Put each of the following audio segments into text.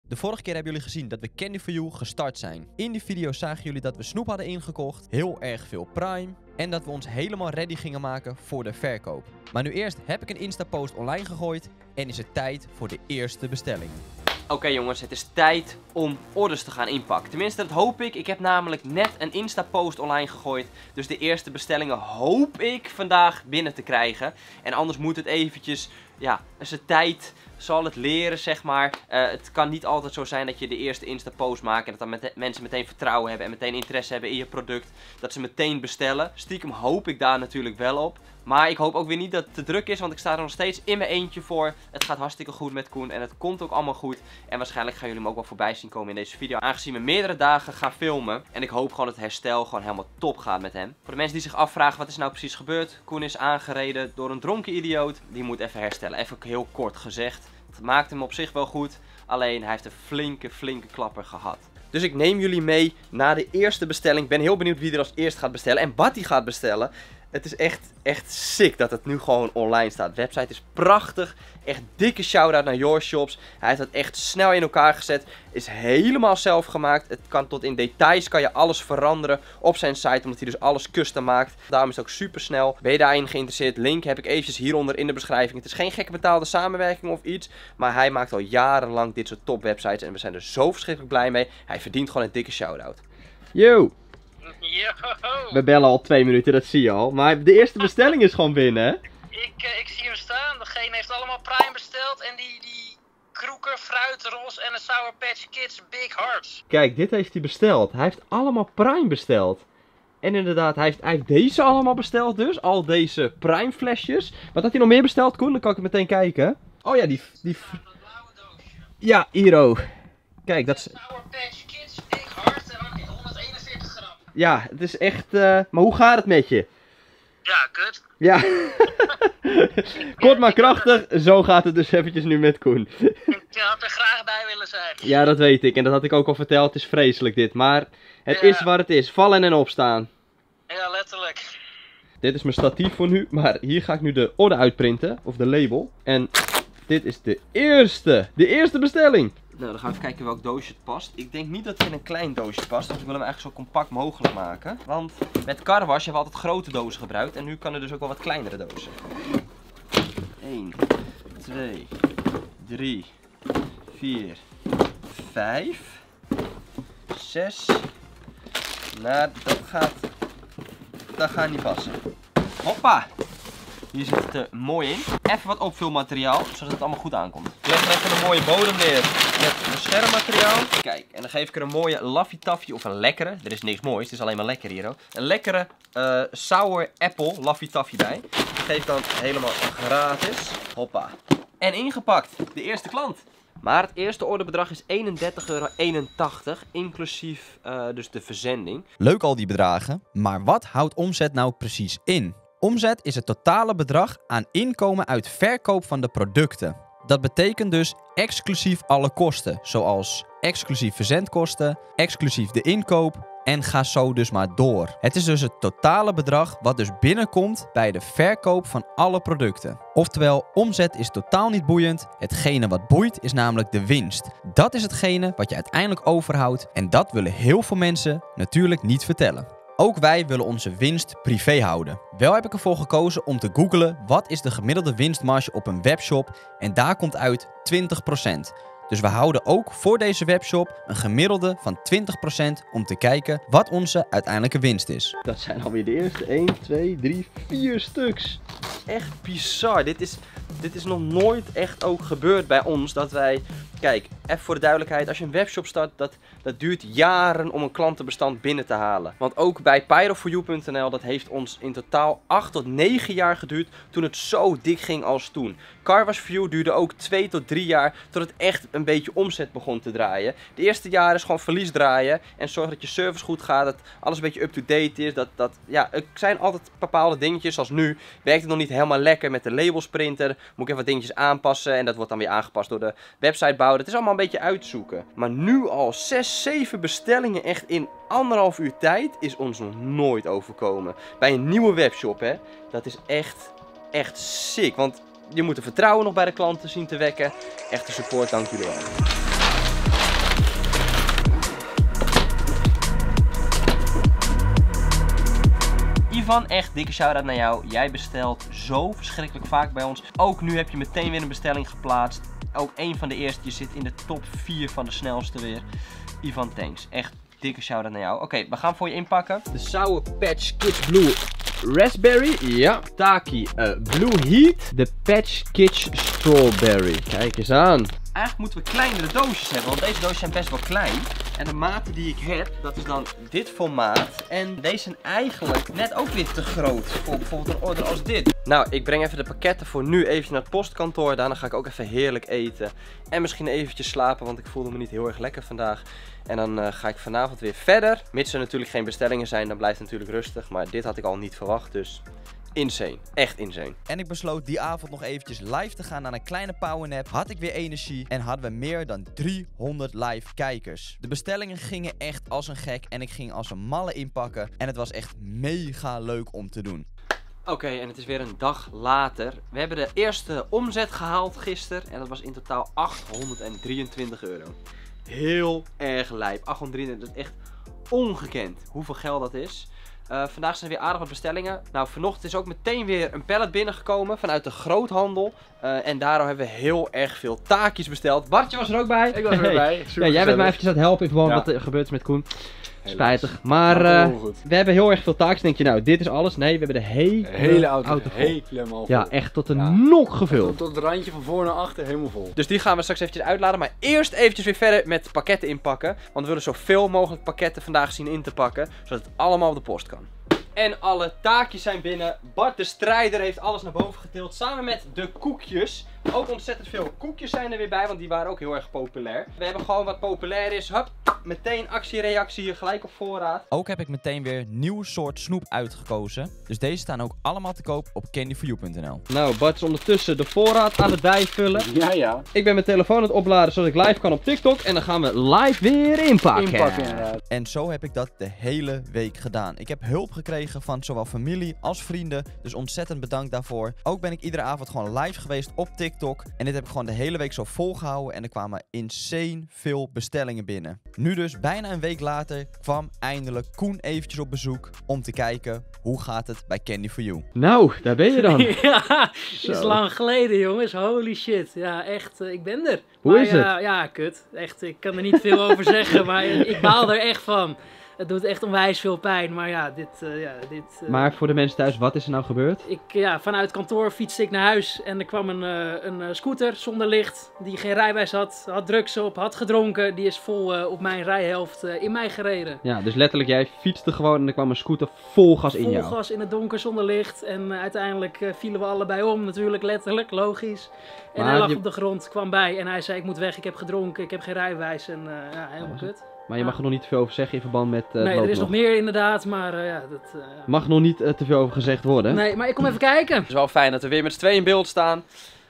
De vorige keer hebben jullie gezien dat we Candy For You gestart zijn. In die video zagen jullie dat we snoep hadden ingekocht, heel erg veel Prime en dat we ons helemaal ready gingen maken voor de verkoop. Maar nu eerst heb ik een Insta-post online gegooid en is het tijd voor de eerste bestelling. Oké jongens, het is tijd om orders te gaan inpakken. Tenminste, dat hoop ik. Ik heb namelijk net een Insta-post online gegooid. Dus de eerste bestellingen hoop ik vandaag binnen te krijgen. En anders moet het eventjes, ja, zijn tijd zal het leren, zeg maar. Het kan niet altijd zo zijn dat je de eerste Insta-post maakt en dat dan mensen meteen vertrouwen hebben en meteen interesse hebben in je product. Dat ze meteen bestellen. Stiekem hoop ik daar natuurlijk wel op. Maar ik hoop ook weer niet dat het te druk is, want ik sta er nog steeds in mijn eentje voor. Het gaat hartstikke goed met Koen en het komt ook allemaal goed. En waarschijnlijk gaan jullie hem ook wel voorbij zien komen in deze video. Aangezien we meerdere dagen gaan filmen. En ik hoop gewoon dat het herstel gewoon helemaal top gaat met hem. Voor de mensen die zich afvragen wat is nou precies gebeurd. Koen is aangereden door een dronken idioot. Die moet even herstellen. Even heel kort gezegd. Het maakt hem op zich wel goed. Alleen hij heeft een flinke klapper gehad. Dus ik neem jullie mee naar de eerste bestelling. Ik ben heel benieuwd wie er als eerst gaat bestellen. En Batty gaat bestellen. Het is echt sick dat het nu gewoon online staat. De website is prachtig. Echt dikke shout-out naar Your Shops. Hij heeft het echt snel in elkaar gezet. Is helemaal zelf gemaakt. Het kan tot in details kan je alles veranderen op zijn site. Omdat hij dus alles custom maakt. Daarom is het ook super snel. Ben je daarin geïnteresseerd? Link heb ik eventjes hieronder in de beschrijving. Het is geen gekke betaalde samenwerking of iets. Maar hij maakt al jarenlang dit soort top websites. En we zijn er zo verschrikkelijk blij mee. Hij verdient gewoon een dikke shout-out. Yo! Yo. We bellen al 2 minuten, dat zie je al. Maar de eerste bestelling is gewoon binnen, hè? Ik zie hem staan. Degene heeft allemaal Prime besteld. En die kroeker, fruitros en de Sour Patch Kids Big Hearts. Kijk, dit heeft hij besteld. Hij heeft allemaal Prime besteld. En inderdaad, hij heeft deze allemaal besteld dus. Al deze Prime flesjes. Wat had hij nog meer besteld, Koen? Dan kan ik het meteen kijken. Oh ja, die... Dat blauwe doosje. Ja, Iro. Kijk, dat is... Sour Patch Kids Big Heart en dan 141 gram. Ja, het is echt... Maar hoe gaat het met je? Ja, kut. Ja. Kort maar krachtig. Zo gaat het dus eventjes nu met Koen. Ik had er graag bij willen zijn. Ja, dat weet ik. En dat had ik ook al verteld. Het is vreselijk dit. Maar het is waar het is. Vallen en opstaan. Ja, letterlijk. Dit is mijn statief voor nu. Maar hier ga ik nu de order uitprinten. Of de label. En dit is de eerste bestelling. Nou, dan gaan we even kijken welk doosje het past. Ik denk niet dat hij in een klein doosje past. Dus ik wil hem eigenlijk zo compact mogelijk maken. Want met carwash hebben we altijd grote dozen gebruikt. En nu kan er dus ook wel wat kleinere dozen. 1, 2, 3, 4, 5, 6. Nou, dat gaat niet passen. Hoppa! Hier zit het er mooi in. Even wat opvulmateriaal, zodat het allemaal goed aankomt. Ik leg er even een mooie bodem neer met beschermmateriaal. Kijk, en dan geef ik er een mooie Laffy Taffy of een lekkere. Er is niks moois, het is alleen maar lekker hier. Een lekkere sour apple Laffy Taffy bij. Die geef ik dan helemaal gratis. Hoppa. En ingepakt, de eerste klant. Maar het eerste orderbedrag is €31,81, inclusief dus de verzending. Leuk al die bedragen, maar wat houdt omzet nou precies in? Omzet is het totale bedrag aan inkomen uit verkoop van de producten. Dat betekent dus exclusief alle kosten, zoals exclusief verzendkosten, exclusief de inkoop en ga zo dus maar door. Het is dus het totale bedrag wat dus binnenkomt bij de verkoop van alle producten. Oftewel, omzet is totaal niet boeiend. Hetgene wat boeit is namelijk de winst. Dat is hetgene wat je uiteindelijk overhoudt en dat willen heel veel mensen natuurlijk niet vertellen. Ook wij willen onze winst privé houden. Wel heb ik ervoor gekozen om te googlen wat is de gemiddelde winstmarge op een webshop en daar komt uit 20%. Dus we houden ook voor deze webshop een gemiddelde van 20% om te kijken wat onze uiteindelijke winst is. Dat zijn alweer de eerste 1, 2, 3, 4 stuks. Echt bizar. Dit is nog nooit echt ook gebeurd bij ons dat wij... Kijk, even voor de duidelijkheid, als je een webshop start, dat duurt jaren om een klantenbestand binnen te halen. Want ook bij pyroforyou.nl, dat heeft ons in totaal 8 tot 9 jaar geduurd toen het zo dik ging als toen. Carwash For You duurde ook 2 tot 3 jaar tot het echt een beetje omzet begon te draaien. De eerste jaren is gewoon verlies draaien en zorgen dat je service goed gaat, dat alles een beetje up-to-date is. Ja, er zijn altijd bepaalde dingetjes, zoals nu werkt het nog niet helemaal lekker met de labelsprinter. Moet ik even wat dingetjes aanpassen en dat wordt dan weer aangepast door de websitebouwer. Het is allemaal een beetje uitzoeken. Maar nu al 6, 7 bestellingen echt in 1,5 uur tijd is ons nog nooit overkomen. Bij een nieuwe webshop, hè. Dat is echt sick. Want je moet er vertrouwen nog bij de klanten zien te wekken. Echte support, dank jullie wel. Ivan, echt dikke shout-out naar jou. Jij bestelt zo verschrikkelijk vaak bij ons. Ook nu heb je meteen weer een bestelling geplaatst. Ook een van de eerste. Je zit in de top 4 van de snelste weer. Ivan, thanks. Echt dikke shout-out naar jou. Oké, we gaan voor je inpakken. De Sour Patch Kids Blue Raspberry. Ja. Taki Blue Heat. De Patch Kids Strawberry. Kijk eens aan. Eigenlijk moeten we kleinere doosjes hebben, want deze doosjes zijn best wel klein. En de maten die ik heb, dat is dan dit formaat. En deze zijn eigenlijk net ook weer te groot voor bijvoorbeeld een order als dit. Nou, ik breng even de pakketten voor nu even naar het postkantoor. Daarna ga ik ook even heerlijk eten. En misschien eventjes slapen, want ik voelde me niet heel erg lekker vandaag. En dan ga ik vanavond weer verder. Mits er natuurlijk geen bestellingen zijn, dan blijft het natuurlijk rustig. Maar dit had ik al niet verwacht, dus insane. Echt insane. En ik besloot die avond nog eventjes live te gaan naar een kleine powernap. Had ik weer energie en hadden we meer dan 300 live kijkers. De bestellingen gingen echt als een gek en ik ging als een malle inpakken. En het was echt mega leuk om te doen. Oké, en het is weer een dag later. We hebben de eerste omzet gehaald gisteren. En dat was in totaal 823 euro. Heel erg lijp. 823, dat is echt ongekend hoeveel geld dat is. Vandaag zijn er weer aardig wat bestellingen. Nou, vanochtend is ook meteen weer een pallet binnengekomen vanuit de groothandel. En daarom hebben we heel erg veel taakjes besteld. Bartje was er ook bij. Ik was er bij. Ja, jij bent mij eventjes aan het helpen in verband met wat er gebeurd is met Koen. Spijtig. Maar we hebben heel erg veel taakjes. Denk je, nou, dit is alles. Nee, we hebben de hele auto helemaal vol. Ja, echt tot een nok gevuld. Tot het randje van voor naar achter helemaal vol. Dus die gaan we straks eventjes uitladen. Maar eerst eventjes weer verder met pakketten inpakken. Want we willen zoveel mogelijk pakketten vandaag zien in te pakken. Zodat het allemaal op de post kan. En alle taakjes zijn binnen. Bart de strijder heeft alles naar boven getild. Samen met de koekjes. Ook ontzettend veel koekjes zijn er weer bij. Want die waren ook heel erg populair. We hebben gewoon wat populair is. Hup, meteen actie-reactie hier gelijk op voorraad. Ook heb ik meteen weer nieuw soort snoep uitgekozen. Dus deze staan ook allemaal te koop op candyforyou.nl. Nou, Bart is ondertussen de voorraad aan het bijvullen. Ja. Ik ben mijn telefoon aan het opladen zodat ik live kan op TikTok. En dan gaan we live weer inpakken. Inderdaad. En zo heb ik dat de hele week gedaan. Ik heb hulp gekregen van zowel familie als vrienden. Dus ontzettend bedankt daarvoor. Ook ben ik iedere avond gewoon live geweest op TikTok. En dit heb ik gewoon de hele week zo volgehouden. En er kwamen insane veel bestellingen binnen. Nu dus, bijna een week later, kwam eindelijk Koen eventjes op bezoek. Om te kijken, hoe gaat het bij Candy For You? Nou, daar ben je dan. Ja, is lang geleden jongens. Holy shit. Ja, echt, ik ben er. Hoe is het? Ja, kut. Echt, ik kan er niet veel over zeggen, maar ik baal er echt van. Het doet echt onwijs veel pijn, maar ja, Maar voor de mensen thuis, wat is er nou gebeurd? Vanuit kantoor fietste ik naar huis en er kwam een scooter zonder licht, die geen rijbewijs had drugs op, had gedronken. Die is vol op mijn rijhelft in mij gereden. Ja, dus letterlijk, jij fietste gewoon en er kwam een scooter vol gas in jou. Vol gas in het donker zonder licht en uiteindelijk vielen we allebei om, natuurlijk, letterlijk, logisch. En hij lag op de grond, kwam bij en hij zei ik moet weg, ik heb gedronken, ik heb geen rijbewijs en helemaal kut. Maar je mag er nog niet te veel over zeggen in verband met nee, er is nog meer inderdaad, maar mag nog niet te veel over gezegd worden. Nee, maar ik kom even kijken. Het is wel fijn dat we weer met z'n tweeën in beeld staan.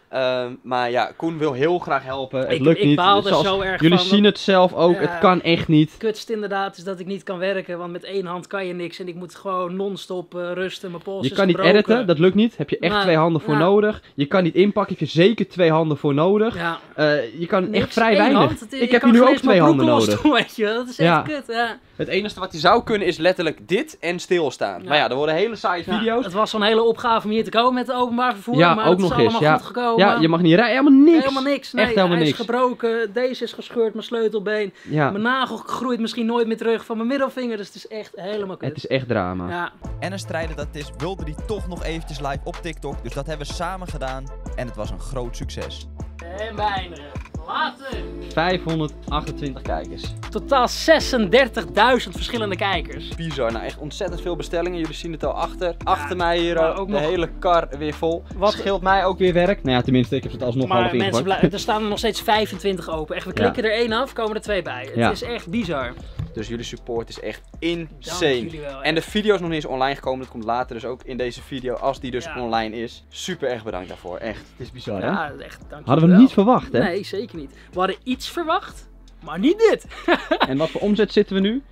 Maar ja, Koen wil heel graag helpen. Het lukt niet. Ik baal er zo erg jullie van. zien het zelf ook, het kan echt niet. Het kutst inderdaad is dat ik niet kan werken, want met één hand kan je niks. En ik moet gewoon non-stop rusten, mijn pols Je is kan niet gebroken. editen, dat lukt niet. Heb je echt twee handen voor nodig. Je kan niet inpakken, heb je zeker 2 handen voor nodig. Ja. Je kan Niks, echt vrij één weinig. hand. Ik heb hier nu ook 2 handen nodig. Weet je, dat is echt kut, ja. Het enige wat hij zou kunnen is letterlijk dit en stilstaan. Ja. Maar ja, er worden hele saaie video's. Het was zo'n hele opgave om hier te komen met het openbaar vervoer, Ja, maar ook het nog is eens. allemaal Ja. goed gekomen. Ja, je mag niet rijden, helemaal niks. Helemaal niks, nee. Echt helemaal hij niks. is gebroken, deze is gescheurd, mijn sleutelbeen. Ja. Mijn nagel groeit misschien nooit meer terug van mijn middelvinger, dus het is echt helemaal kut. Het is echt drama. Ja. En een strijder dat is, wilde die toch nog eventjes live op TikTok. Dus dat hebben we samen gedaan. En het was een groot succes. En bijna. Later. 528 kijkers. Totaal 36.000 verschillende kijkers. Bizar, nou echt ontzettend veel bestellingen. Jullie zien het al achter. Achter mij hier maar ook ook de nog- hele kar weer vol. Wat scheelt mij ook weer werk. Nou ja, tenminste, ik heb het alsnog half Maar mensen ingepakt. er staan er nog steeds 25 open. Echt, we klikken er 1 af, komen er 2 bij. Ja. Het is echt bizar. Dus jullie support is echt Dank insane. jullie wel. En de video is nog niet eens online gekomen. Dat komt later dus ook in deze video, als die dus Ja. online is. Super erg bedankt daarvoor. Echt. Het is bizar, hè? Ja, echt, dank Hadden we jullie hem niet wel. verwacht, hè? Nee, zeker niet. We hadden iets verwacht, maar niet dit. En wat voor omzet zitten we nu?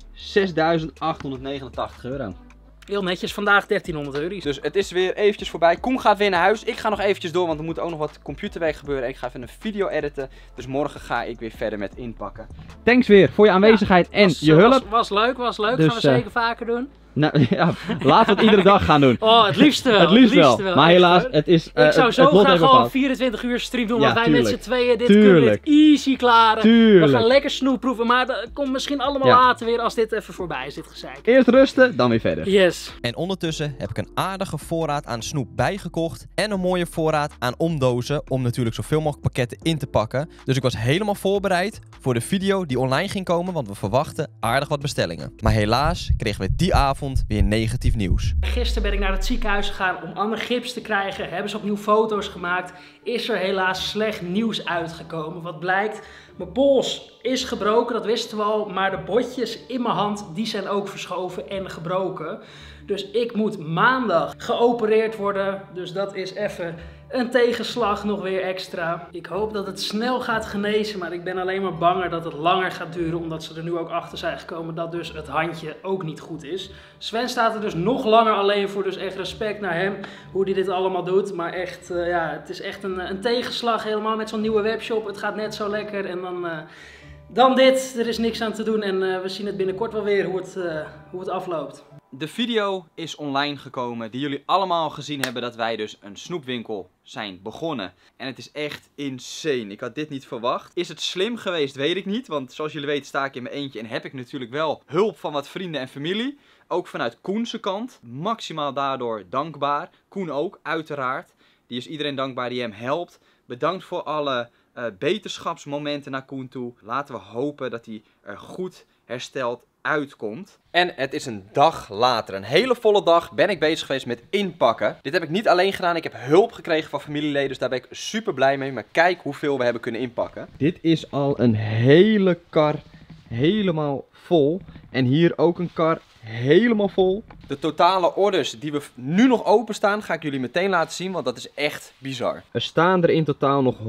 6.889 euro. Heel netjes, vandaag 1300 euro's. Dus het is weer eventjes voorbij. Koen gaat weer naar huis. Ik ga nog eventjes door, want er moet ook nog wat computerwerk gebeuren. En ik ga even een video editen. Dus morgen ga ik weer verder met inpakken. Thanks weer voor je aanwezigheid en je hulp. Was leuk, Dus, gaan we zeker vaker doen. Nou ja, laten we het iedere dag gaan doen. Oh, het liefste wel. Het liefst wel. Maar helaas, het is. Ik zou zo het lot graag heeft gewoon bepaald. 24 uur stream doen, Ja, want wij tuurlijk. met z'n tweeën dit kunnen dit easy klaren. Tuurlijk. We gaan lekker snoep proeven, maar dat komt misschien allemaal Ja. later weer als dit even voorbij is, dit gezeik. Eerst rusten, dan weer verder. Yes. En ondertussen heb ik een aardige voorraad aan snoep bijgekocht. En een mooie voorraad aan omdozen. Om natuurlijk zoveel mogelijk pakketten in te pakken. Dus ik was helemaal voorbereid voor de video die online ging komen. Want we verwachten aardig wat bestellingen. Maar helaas kregen we die avond weer negatief nieuws. Gisteren ben ik naar het ziekenhuis gegaan om ander gips te krijgen. Hebben ze opnieuw foto's gemaakt. Is er helaas slecht nieuws uitgekomen. Wat blijkt, mijn pols is gebroken, dat wisten we al. Maar de botjes in mijn hand, die zijn ook verschoven en gebroken. Dus ik moet maandag geopereerd worden. Dus dat is even een tegenslag nog weer extra. Ik hoop dat het snel gaat genezen, maar ik ben alleen maar banger dat het langer gaat duren. Omdat ze er nu ook achter zijn gekomen dat dus het handje ook niet goed is. Sven staat er dus nog langer alleen voor, dus echt respect naar hem. Hoe hij dit allemaal doet. Maar echt, ja, het is echt een tegenslag helemaal met zo'n nieuwe webshop. Het gaat net zo lekker en dan dit. Er is niks aan te doen en we zien het binnenkort wel weer hoe het afloopt. De video is online gekomen die jullie allemaal gezien hebben dat wij dus een snoepwinkel zijn begonnen. En het is echt insane. Ik had dit niet verwacht. Is het slim geweest? Weet ik niet. Want zoals jullie weten sta ik in mijn eentje en heb ik natuurlijk wel hulp van wat vrienden en familie. Ook vanuit Koen's kant. Maximaal daardoor dankbaar. Koen ook, uiteraard. Die is iedereen dankbaar die hem helpt. Bedankt voor alle beterschapsmomenten naar Koen toe. Laten we hopen dat hij er goed hersteld uitkomt. En het is een dag later. Een hele volle dag ben ik bezig geweest met inpakken. Dit heb ik niet alleen gedaan. Ik heb hulp gekregen van familieleden. Dus daar ben ik super blij mee. Maar kijk hoeveel we hebben kunnen inpakken. Dit is al een hele kar helemaal vol. En hier ook een kar helemaal vol. De totale orders die we nu nog openstaan ga ik jullie meteen laten zien. Want dat is echt bizar. Er staan er in totaal nog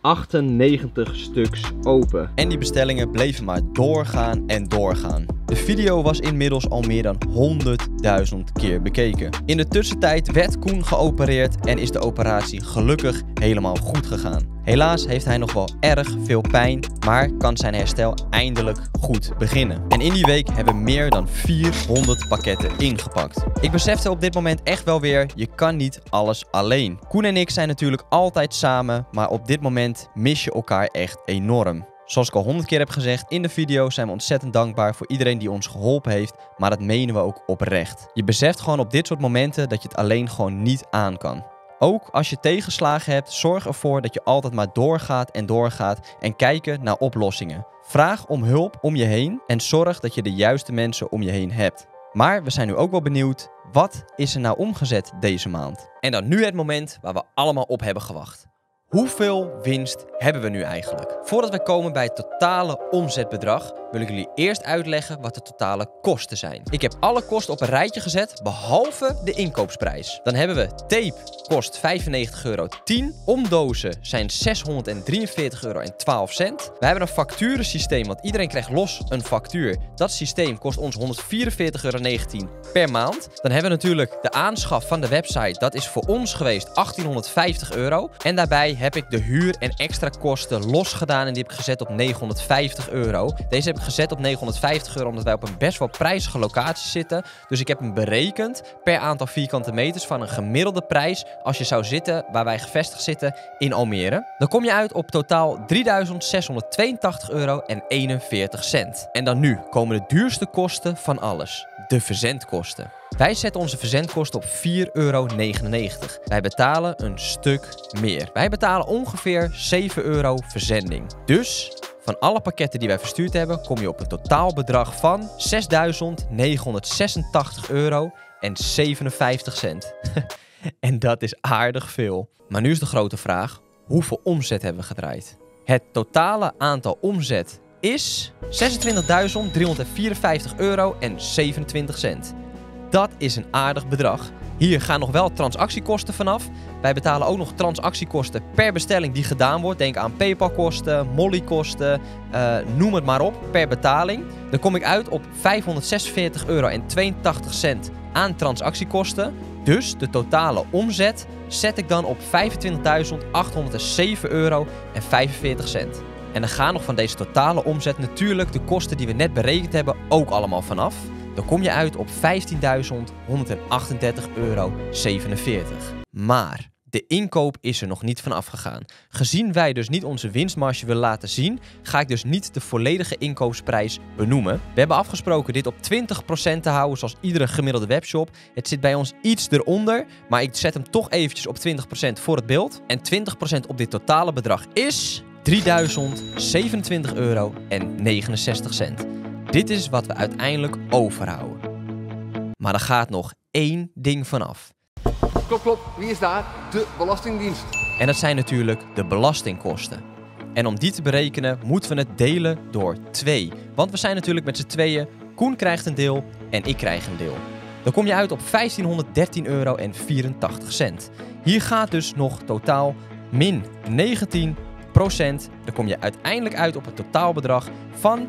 198 stuks open. En die bestellingen bleven maar doorgaan en doorgaan. De video was inmiddels al meer dan 100.000 keer bekeken. In de tussentijd werd Koen geopereerd en is de operatie gelukkig helemaal goed gegaan. Helaas heeft hij nog wel erg veel pijn, maar kan zijn herstel eindelijk goed beginnen. En in die week hebben we meer dan 400 pakketten ingepakt. Ik besefte op dit moment echt wel weer, je kan niet alles alleen. Koen en ik zijn natuurlijk altijd samen, maar op dit moment mis je elkaar echt enorm. Zoals ik al 100 keer heb gezegd in de video zijn we ontzettend dankbaar voor iedereen die ons geholpen heeft, maar dat menen we ook oprecht. Je beseft gewoon op dit soort momenten dat je het alleen gewoon niet aan kan. Ook als je tegenslagen hebt, zorg ervoor dat je altijd maar doorgaat en kijken naar oplossingen. Vraag om hulp om je heen en zorg dat je de juiste mensen om je heen hebt. Maar we zijn nu ook wel benieuwd, wat is er nou omgezet deze maand? En dan nu het moment waar we allemaal op hebben gewacht. Hoeveel winst hebben we nu eigenlijk? Voordat we komen bij het totale omzetbedrag, wil ik jullie eerst uitleggen wat de totale kosten zijn. Ik heb alle kosten op een rijtje gezet, behalve de inkoopprijs. Dan hebben we tape, kost €95,10. Omdozen zijn €643,12. We hebben een facturensysteem, want iedereen krijgt los een factuur. Dat systeem kost ons €144,19 per maand. Dan hebben we natuurlijk de aanschaf van de website. Dat is voor ons geweest €1850. En daarbij heb ik de huur en extra kosten losgedaan en die heb ik gezet op €950. Deze heb ik gezet op €950 omdat wij op een best wel prijzige locatie zitten. Dus ik heb hem berekend per aantal vierkante meters van een gemiddelde prijs als je zou zitten waar wij gevestigd zitten in Almere. Dan kom je uit op totaal €3.682,41. En dan nu komen de duurste kosten van alles. De verzendkosten. Wij zetten onze verzendkosten op €4,99. Wij betalen een stuk meer. Wij betalen ongeveer €7 verzending. Dus van alle pakketten die wij verstuurd hebben, kom je op een totaalbedrag van €6.986,57. En dat is aardig veel. Maar nu is de grote vraag, hoeveel omzet hebben we gedraaid? Het totale aantal omzet is €26.354,27. Dat is een aardig bedrag. Hier gaan nog wel transactiekosten vanaf. Wij betalen ook nog transactiekosten per bestelling die gedaan wordt. Denk aan PayPal-kosten, Molly-kosten, noem het maar op, per betaling. Dan kom ik uit op €546,82 aan transactiekosten. Dus de totale omzet zet ik dan op €25.807,45. En dan gaan nog van deze totale omzet natuurlijk de kosten die we net berekend hebben ook allemaal vanaf. dan kom je uit op €15.138,47. Maar de inkoop is er nog niet van afgegaan. Gezien wij dus niet onze winstmarge willen laten zien, ga ik dus niet de volledige inkoopsprijs benoemen. We hebben afgesproken dit op 20% te houden, zoals iedere gemiddelde webshop. Het zit bij ons iets eronder, maar ik zet hem toch eventjes op 20% voor het beeld. En 20% op dit totale bedrag is €3.027,69. Dit is wat we uiteindelijk overhouden. Maar er gaat nog één ding vanaf. Klopt. Wie is daar? De Belastingdienst. En dat zijn natuurlijk de belastingkosten. En om die te berekenen moeten we het delen door 2. Want we zijn natuurlijk met z'n tweeën. Koen krijgt een deel en ik krijg een deel. Dan kom je uit op €1.513,84. Hier gaat dus nog totaal min 19%. Dan kom je uiteindelijk uit op een totaalbedrag van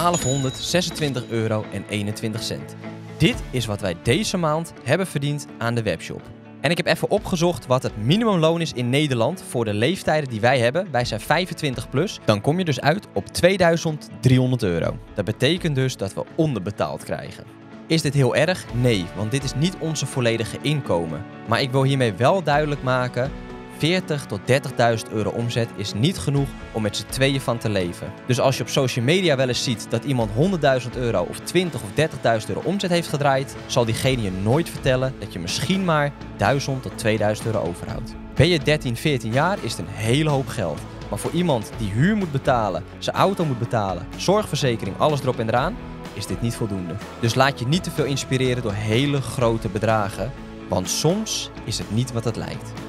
€1.226,21. Dit is wat wij deze maand hebben verdiend aan de webshop. En ik heb even opgezocht wat het minimumloon is in Nederland voor de leeftijden die wij hebben. Wij zijn 25 plus. Dan kom je dus uit op €2.300. Dat betekent dus dat we onderbetaald krijgen. Is dit heel erg? Nee, want dit is niet onze volledige inkomen. Maar ik wil hiermee wel duidelijk maken, €40.000 tot €30.000 omzet is niet genoeg om met z'n tweeën van te leven. Dus als je op social media wel eens ziet dat iemand €100.000 of €20.000 of €30.000 omzet heeft gedraaid, zal diegene je nooit vertellen dat je misschien maar €1.000 tot €2.000 overhoudt. Ben je 13, 14 jaar is het een hele hoop geld. Maar voor iemand die huur moet betalen, zijn auto moet betalen, zorgverzekering, alles erop en eraan, is dit niet voldoende. Dus laat je niet te veel inspireren door hele grote bedragen, want soms is het niet wat het lijkt.